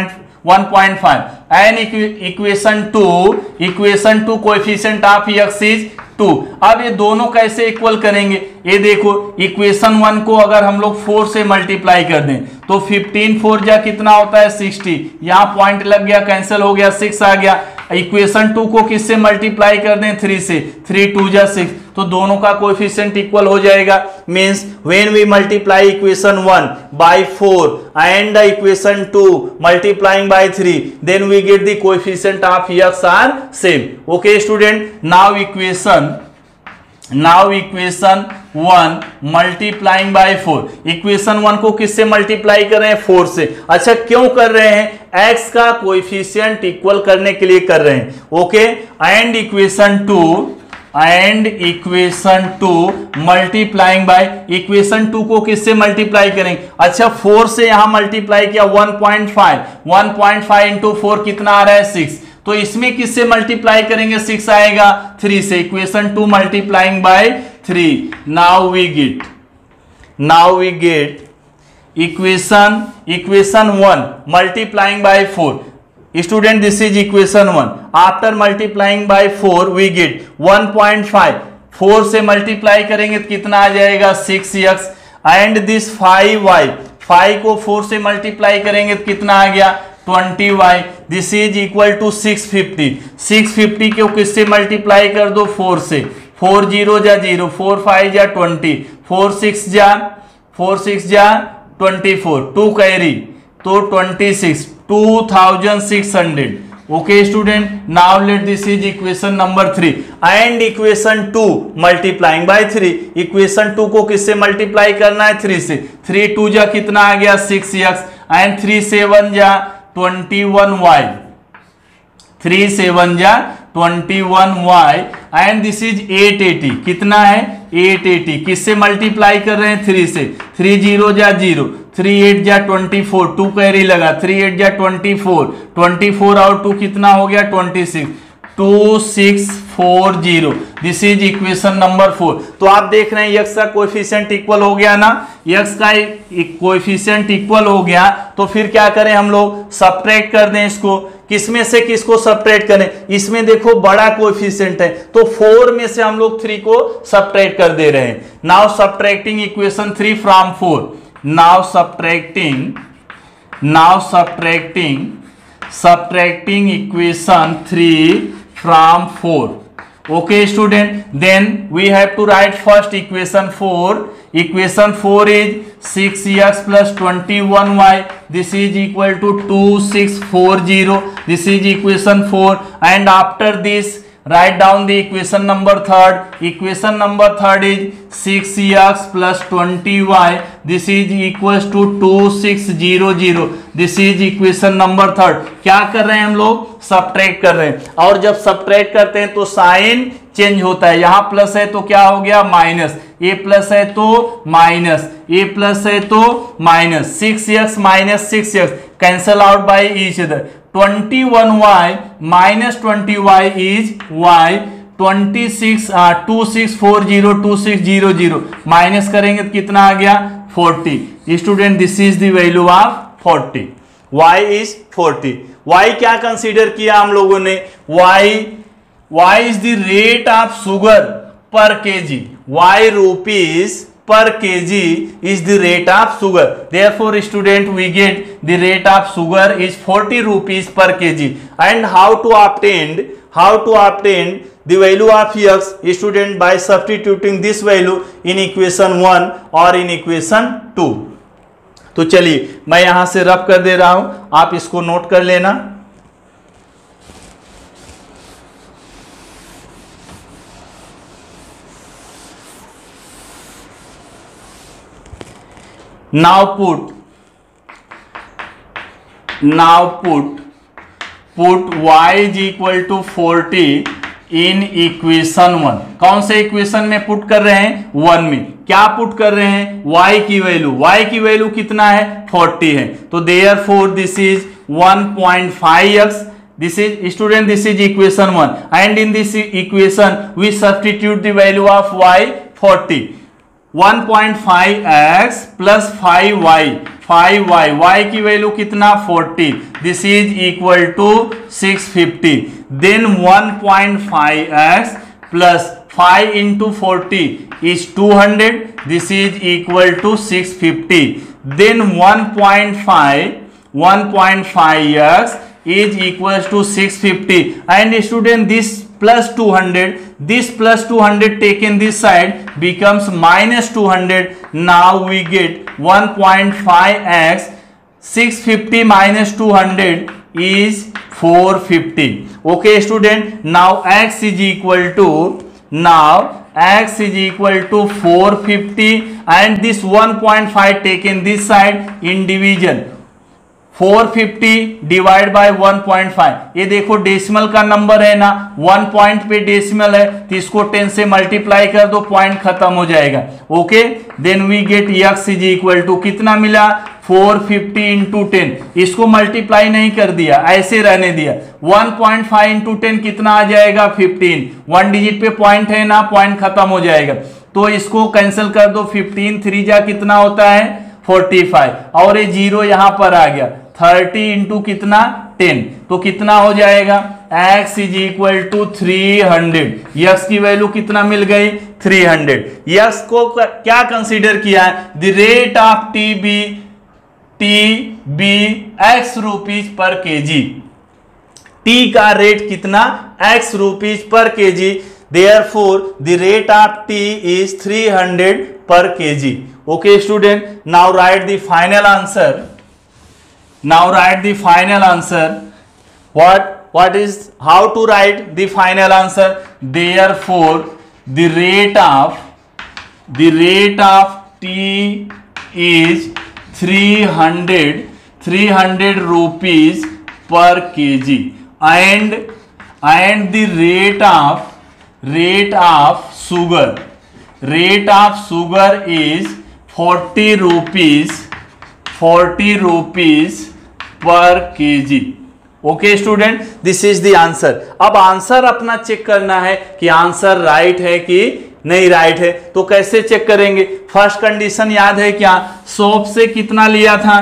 S1: one point five and equation two equation two coefficient of x is two. अब ये दोनों कैसे इक्वल करेंगे, ये देखो इक्वेशन वन को अगर हम लोग फोर से मल्टीप्लाई कर दें तो फिफ्टीन फोर जा कितना होता है सिक्सटी, यहाँ पॉइंट लग गया कैंसिल हो गया सिक्स आ गया। इक्वेशन टू को किससे मल्टीप्लाई कर दें थ्री से, थ्री टू जा सिक्स, तो दोनों का कोएफिशिएंट इक्वल हो जाएगा। Means when we multiply equation one by four and the equation two multiplying by three then we get the coefficient of x are same. Okay student, now equation now equation one multiplying by four, equation one को किससे multiply कर रहे हैं four से। अच्छा क्यों कर रहे हैं, x का कोएफिशिएंट इक्वल करने के लिए कर रहे हैं। Okay, and equation two and equation two multiplying by, equation two को किससे मल्टीप्लाई करेंगे, अच्छा फोर से यहां मल्टीप्लाई किया one point five, one point five into four कितना आ रहा है सिक्स, तो इसमें किससे मल्टीप्लाई करेंगे सिक्स आएगा थ्री से, equation two multiplying by three. Now we get now we get equation equation one multiplying by four. Student this is equation one, after multiplying by four we get one point five, four से multiply करेंगे तो कितना आ जाएगा six X and this five Y, five को four से multiply करेंगे तो कितना आ गया twenty Y, this is equal to six fifty, six fifty को किससे मल्टीप्लाई कर दो फोर से, फोर जीरो जा जीरो, फोर फाइव जा ट्वेंटी, फोर सिक्स जा फोर सिक्स जा ट्वेंटी फोर, टू कैरी तो twenty six, two thousand six hundred. Okay student, now let this is equation number three and equation two multiplying by three, equation two को किससे multiply करना है three से, three to जा कितना आ गया six X and three seven जा twenty one Y, three seven जा twenty one Y and this is eight eighty, कितना है एट एटी, किससे मल्टीप्लाई कर रहे हैं थ्री से, थ्री जीरो जा जीरो, थ्री एट जा ट्वेंटी फोर, टू कैरी लगा, थ्री एट जा ट्वेंटी फोर, ट्वेंटी फोर और टू कितना हो गया twenty six, two six four zero, this is equation number four. तो आप देख रहे हैं x का कोएफिशिएंट इक्वल हो गया ना, x का कोएफिशिएंट इक्वल हो गया तो फिर क्या करें हम लोग सब्ट्रैक्ट कर दें इसको, किसमें से किसको सब्ट्रैक्ट करें, इसमें देखो बड़ा कोएफिशिएंट है तो फोर में से हम लोग थ्री को सब्ट्रैक्ट कर दे रहे हैं। Now subtracting equation three from four, now subtracting now subtracting subtracting equation three from four. Okay student, then we have to write first equation four. Equation four is six x plus twenty-one y, this is equal to two six four zero, this is equation four, and after this write down the equation number third. Equation number third is six x plus twenty y, this is equals to two six zero zero, this is equation number third. क्या कर रहे हैं हम लोग subtract कर रहे हैं, और जब सब्ट्रैक्ट करते हैं तो साइन चेंज होता है, यहां प्लस है तो क्या हो गया माइनस, ए प्लस है तो माइनस, ए प्लस है तो minus, six X minus six X cancel out by each other, twenty one Y minus twenty Y is Y, twenty six two six four zero two six zero zero minus करेंगे तो कितना आ गया forty. Student this is the value of forty, y is forty. y क्या consider किया हम लोगों ने, y y is the rate of sugar per KG, y rupees per kg is the rate of sugar, therefore student we get the rate of sugar is forty rupees per kg. And how to obtain how to obtain the value of x, student, by substituting this value in equation one or in equation two. तो चलिए मैं यहां से rough कर दे रहा हूं, आप इसको नोट कर लेना। Now put now put put y is equal to forty in equation one. कौन से इक्वेशन में पुट कर रहे हैं, वन में। क्या पुट कर रहे हैं, y की वैल्यू, y की वैल्यू कितना है फोर्टी है, तो therefore this is one point five X, this is student this is equation one, and in this equation we substitute the value of y forty, one point five x plus five Y, five y, y की value कितना forty, this is equal to six fifty. Then one point five x plus five into forty is two hundred, this is equal to six fifty. Then one point five, one point five x is equals to six fifty, and student this plus two hundred, this plus two hundred taken this side becomes minus two hundred. Now we get one point five x, six fifty minus two hundred is four fifty. Okay student, now x is equal to, now x is equal to four fifty, and this one point five taken this side in division, four fifty divide by one point five. ये देखो decimal का number है ना, one point पे decimal है तो इसको ten से मल्टीप्लाई कर दो, पॉइंट खत्म हो जाएगा। Okay, then we get x is equal to कितना मिला, फोर फिफ्टी इंटू टेन, इसको मल्टीप्लाई नहीं कर दिया, ऐसे रहने दिया। One point five into ten कितना आ जाएगा, फिफ्टीन, वन डिजिट पे पॉइंट है ना, पॉइंट खत्म हो जाएगा तो इसको कैंसिल कर दो। फिफ्टीन थ्री जा कितना होता है, फोर्टी फाइव, और ये जीरो यहां पर आ गया, थर्टी इंटू कितना, टेन, तो कितना हो जाएगा, x is equal to three hundred. X की वैल्यू कितना मिल गई, थ्री हंड्रेड। यक्स को क्या कंसीडर किया है, the rate of tea be, tea be x rupees per kg, tea का रेट कितना, x rupees per kg, therefore the rate of tea is three hundred per kg. Okay student, now write the final answer. Now write the final answer. What what is, how to write the final answer? Therefore, the rate of the rate of T is three hundred three hundred rupees per kg, and and the rate of rate of sugar rate of sugar is forty rupees forty rupees per kg. Okay student, this is the answer. अब answer अपना check करना है कि answer right है कि नहीं right है, तो कैसे चेक करेंगे। फर्स्ट कंडीशन याद है क्या, शॉप से कितना लिया था,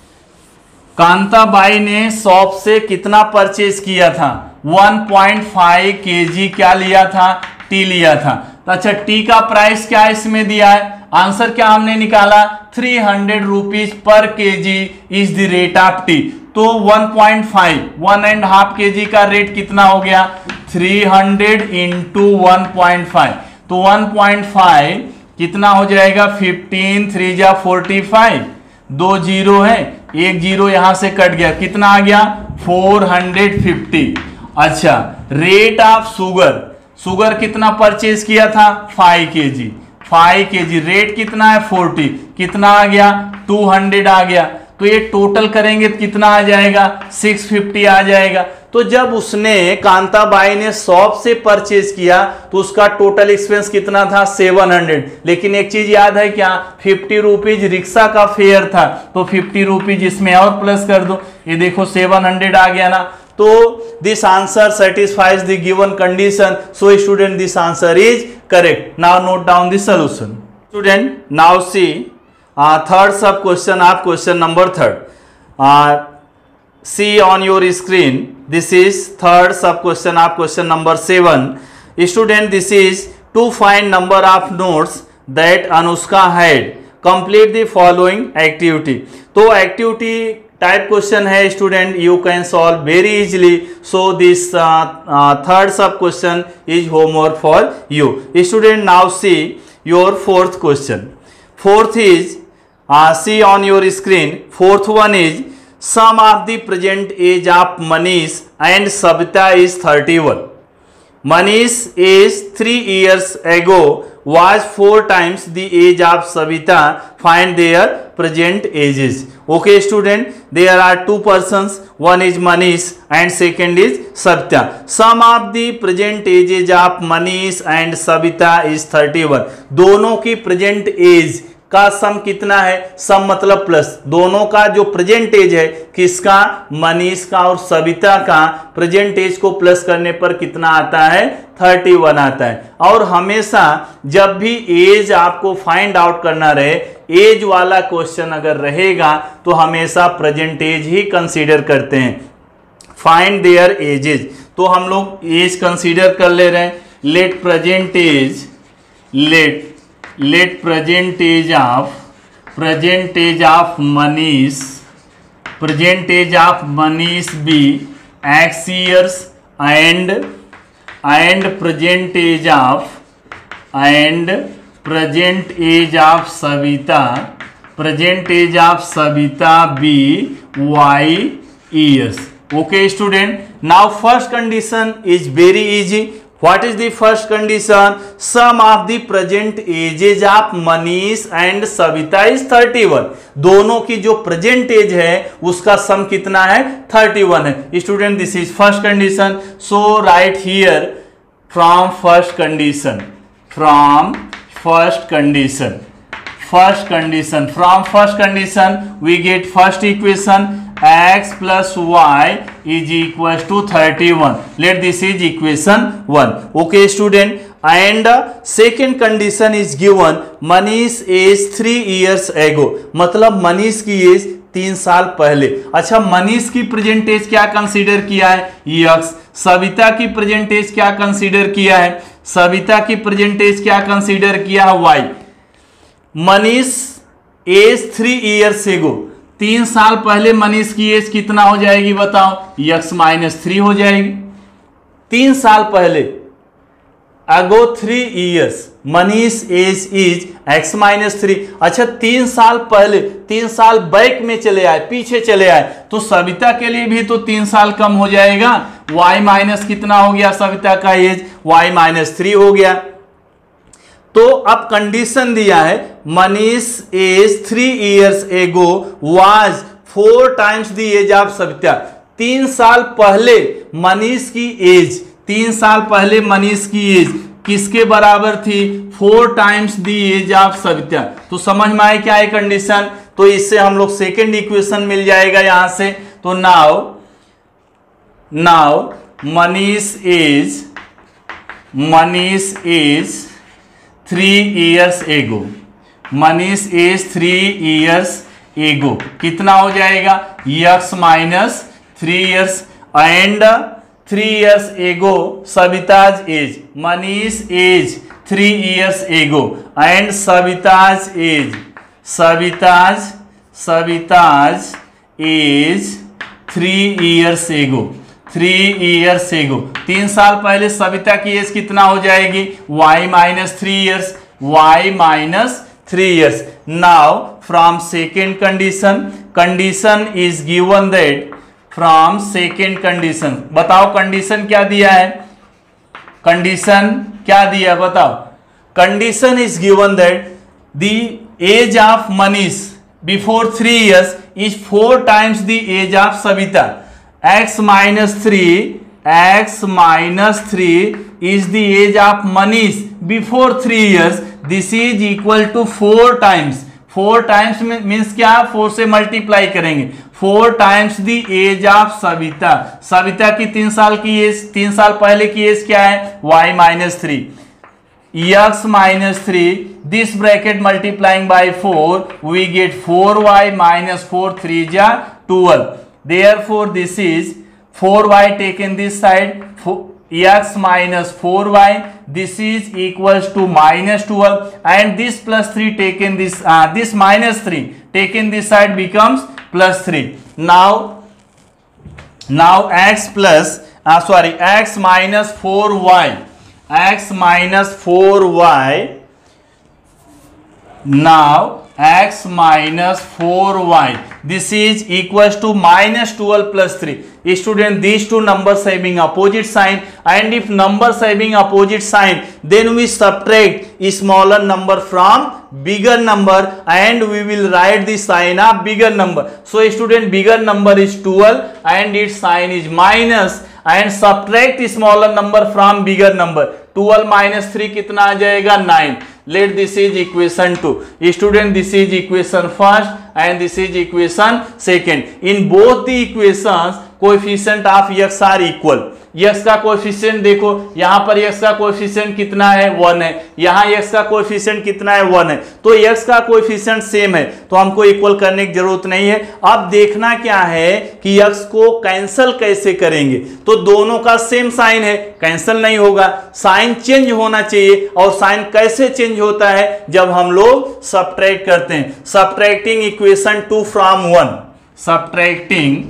S1: कांताबाई ने शॉप से कितना परचेज किया था, वन पॉइंट फाइव केजी क्या लिया था, टी लिया था। तो अच्छा, टी का प्राइस क्या इसमें दिया है, आंसर क्या हमने निकाला, three hundred rupees per kg is the rate of tea. तो one point five, one and half kg का रेट कितना हो गया, three hundred into one point five, तो वन पॉइंट फाइव कितना हो जाएगा, फिफ्टीन थ्री जा फोर्टी फाइव, दो जीरो है, एक जीरो यहां से कट गया, कितना आ गया, फोर हंड्रेड फिफ्टी। अच्छा, रेट ऑफ शुगर, शुगर कितना परचेज किया था, five kg, five kg, rate कितना है, फोर्टी, कितना आ गया, टू हंड्रेड आ गया। तो ये टोटल करेंगे तो कितना आ जाएगा, सिक्स फिफ्टी आ जाएगा। तो जब उसने, कांताबाई ने शॉप से परचेज किया तो उसका टोटल एक्सपेंस कितना था, सेवन हंड्रेड। लेकिन एक चीज याद है क्या, फिफ्टी रुपीज रिक्शा का फेयर था, तो फिफ्टी रुपीज इसमें और प्लस कर दो, ये देखो सेवन हंड्रेड आ गया ना। तो this answer satisfies the given condition, so student this answer is correct. Now note down the solution. Student, now see uh, third sub question of question number third. Uh, see on your screen, this is third sub question of question number seven. Student, this is to find number of notes that Anushka had. Complete the following activity. तो activity type question है student, you can solve very easily, so this third sub question is homework for you student. Now see your fourth question. Fourth is, see on your screen, fourth one is sum of the present age of Manish and Savita is thirty one. Manish is three years ago was four times the age of Savita. Find their present ages. Okay student, there are two persons, one is Manish and second is Savita. Sum of the present ages of Manish and Savita is thirty-one. दोनों की present age का सम कितना है, सम मतलब plus, दोनों का जो present as है किसका, मनीष का और सविता का, प्रेजेंट एज को प्लस करने पर कितना आता है, थर्टी वन आता है। और हमेशा जब भी एज आपको फाइंड आउट करना रहे, एज वाला क्वेश्चन अगर रहेगा तो हमेशा प्रेजेंट एज ही कंसीडर करते हैं, फाइंड देयर एजेज। तो हम लोग एज कंसीडर कर ले रहे हैं, let present age, let let present age of present age of Manish, present age of Manish be x years and and present age of and present age of Savita, present age of Savita be y years. Okay student, now first condition is very easy. What is the first condition? Sum of the present ages of Manish and Savita is thirty one. दोनों की जो present age है उसका sum कितना है, thirty one है. Student, this is first condition. So write here from first condition, from first condition, first condition, from first condition we get first equation x plus y is equals to thirty one. Let this is equation one. Okay student, and uh, second condition is given Manish is three years ago. मतलब मनीष की as तीन साल पहले. अच्छा, मनीष की present as क्या consider किया है, x. सविता की प्रेजेंट एज क्या कंसीडर किया है, सविता की प्रेजेंट एज क्या कंसीडर किया है, y. Manish age three years ago, तीन साल पहले मनीष की एज कितना हो जाएगी बताओ, x माइनस थ्री हो जाएगी. तीन साल पहले, ago three years, Manish age is x minus three. अच्छा, तीन साल पहले, तीन साल बैक में चले आए, पीछे चले आए, तो सविता के लिए भी तो तीन साल कम हो जाएगा. y माइनस कितना हो गया, सविता का एज y माइनस थ्री हो गया. तो अब कंडीशन दिया है Manish age three years ago was four times the age of Savita. तीन साल पहले मनीष की एज, तीन साल पहले मनीष की एज किसके बराबर थी, four times the age of Savita. तो समझ में आए क्या है कंडीशन. तो इससे हम लोग सेकेंड इक्वेशन मिल जाएगा यहां से. तो now now Manish age Manish age three years ago, Manish age three years एगो कितना हो जाएगा, x minus three years and three years ago Savita's age, Manish age three years ago and Savita's age, Savita's Savita's age three years ago, three years ago. तीन साल पहले सविता की as कितना हो जाएगी, y minus three years, y minus three years. Now from second condition, condition is given that, from second condition, बताओ condition क्या दिया है, कंडीशन क्या दिया बताओ. Condition is given that the age of Manish before three years is four times the age of Savita. x minus three, x minus three is the age of Manish before three years. This is equal to four times. Four times means क्या, four से multiply करेंगे. Four times the age of Savita. Savita की तीन साल की as, तीन साल पहले की एज क्या है, y minus three, x minus three, this bracket multiplying by four, we get four y minus four, three ja twelve. Therefore this is four y taken this side, x minus four y, this is equals to minus twelve, and this plus three taken this uh, this minus three taken this side becomes plus three. Now now x plus uh, sorry x minus four y, x minus four y, now x minus four y, this is equals to minus twelve plus three. Student, these two numbers having opposite sign, and if numbers having opposite sign, then we subtract a smaller number from bigger number and we will write the sign of bigger number. So student, bigger number is twelve and its sign is minus, and subtract smaller number from bigger number. twelve minus three कितना आ जाएगा, nine. let this is equation two. Student, this is equation first and this is equation second. In both the equations coefficient of x are equal. x का coefficient देखो, यहाँ पर x का coefficient कितना है, वन है, यहाँ x का कोएफिशिएंट कितना है, वन है, तो x का कोएफिशिएंट सेम है, तो हमको इक्वल करने की जरूरत नहीं है। अब देखना क्या है कि x को कैंसिल कैसे करेंगे, तो दोनों का सेम साइन है, कैंसिल नहीं होगा, साइन चेंज होना चाहिए। और साइन कैसे चेंज होता है, जब हम लोग सब्ट्रैक्ट करते हैं। Subtracting equation two from one, subtracting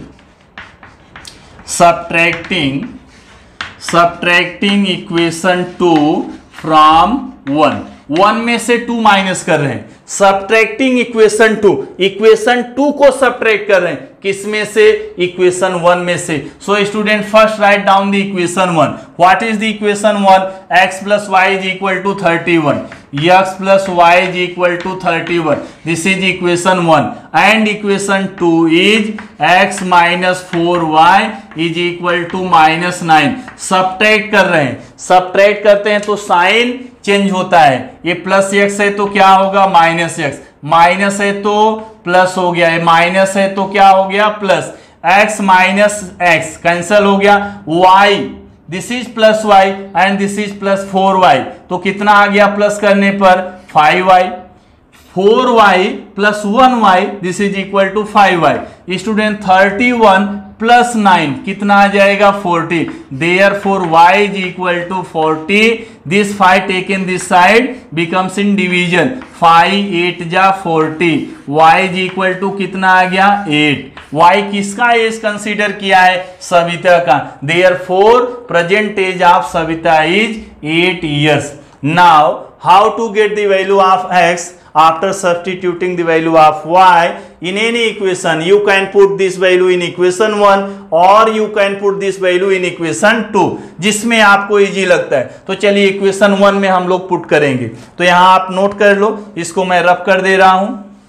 S1: subtracting subtracting equation two from one, one में से टू माइनस कर रहे हैं। Subtracting equation two, equation two को सब्ट्रैक्ट कर रहे हैं, किस में से, इक्वेशन वन में से। So student first write down the equation one. What is the equation one, x plus y is equal to thirty one, x plus y is equal to thirty one, this is equation one. And equation two is x minus four y is equal to minus nine. Subtract कर रहे हैं, subtract करते हैं तो sign change होता है, ये plus x है तो क्या होगा, माइनस एक्स, माइनस है तो प्लस हो गया, माइनस है तो क्या हो गया, plus, x minus x cancel हो गया, y this is plus y and this is plus four y, तो कितना आ गया प्लस करने पर, five y, four y plus one y this is equal to five y. Student thirty one plus nine कितना आ जाएगा, forty, therefore y is equal to forty, this five taken this side becomes in division, five eight जा forty, y is equal to कितना आ गया, eight. y किसका age consider किया है, सविता का, therefore present age of Savita is eight years. Now how to get the value of x after substituting the value of y in any equation? You can put this value in equation one or you can put this value in equation two, जिसमें आपको easy लगता है। तो चलिए equation one में हम लोग put करेंगे, तो यहां आप नोट कर लो, इसको मैं रफ कर दे रहा हूं।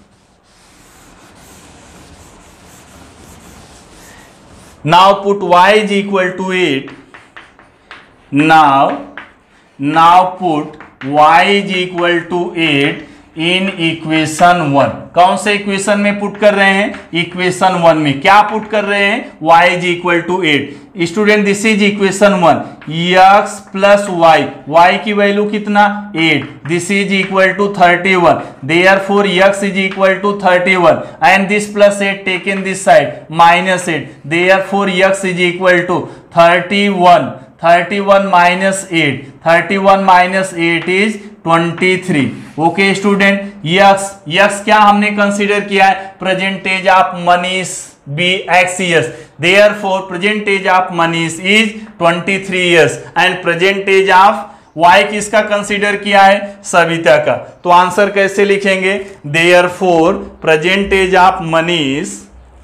S1: Now put y is equal to eight. Now, now put y is equal to eight in equation one. कौन से इक्वेशन में पुट कर रहे हैं, इक्वेशन वन में। क्या पुट कर रहे हैं, y is equal to eight. Student this is equation one, x plus y, y की वैल्यू कितना, eight, this is equal to thirty one, therefore x is equal to thirty one and this plus eight taken this side minus eight, therefore x is equal to thirty one, thirty one minus eight, thirty one minus eight is twenty three. Okay student, x x क्या हमने consider किया है, present age of Manish be x years, therefore present age of Manish is twenty three years and present age of y किसका consider किया है, सविता का। तो answer कैसे लिखेंगे, therefore present age of Manish,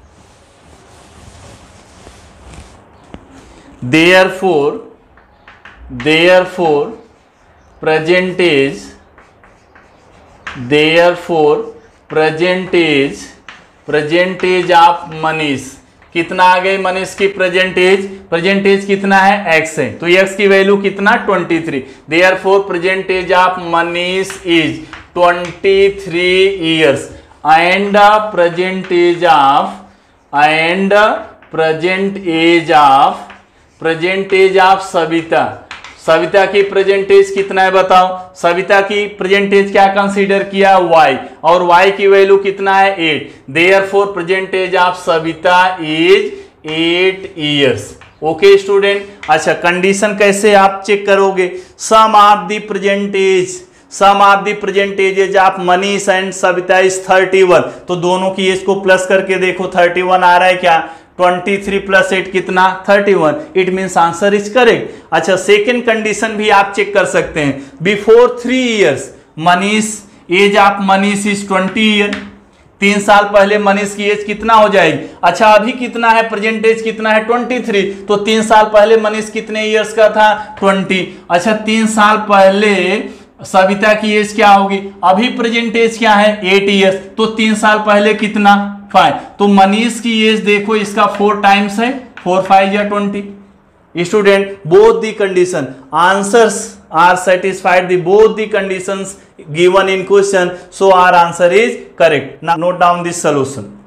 S1: therefore therefore present age, therefore present age, present age of Manish, कितना आ गए मनीष की प्रेजेंट एज, प्रेजेंट एज कितना है, x है, तो x की वैल्यू कितना, twenty three, therefore present age of Manish is twenty three years and present age of and present age of present age of Savita, Savita की प्रेजेंटेज कितना है बताओ, सविता की प्रेजेंटेज क्या कंसीडर किया, y, और y की वैल्यू कितना है, eight, therefore present age of Savita is eight years. Okay student, अच्छा कंडीशन कैसे आप चेक करोगे, sum of the present age, sum of the present age of Manish and Savita is thirty one, तो दोनों की एज को प्लस करके देखो, थर्टी वन आ रहा है क्या, ट्वेंटी थ्री प्लस एट कितना, thirty one, it means answer is correct. अच्छा सेकेंड कंडीशन भी आप चेक कर सकते हैं, before three years Manish, age of Manish is twenty year, तीन साल पहले मनीष की एज कितना हो जाएगी, अच्छा अभी कितना है, प्रेजेंट एज कितना है, ट्वेंटी थ्री, तो तीन साल पहले मनीष कितने इयर्स का था, ट्वेंटी, अच्छा तीन साल पहले सविता की एज क्या होगी, अभी प्रेजेंट एज क्या है, एट इयर्स, तो तीन साल पहले कितना, फाइव, तो मनीष की एज देखो इसका फोर टाइम्स है, फोर फाइव या twenty, Student, both the condition answers are satisfied, the both the conditions given in question, so our answer is correct. Now note down this solution.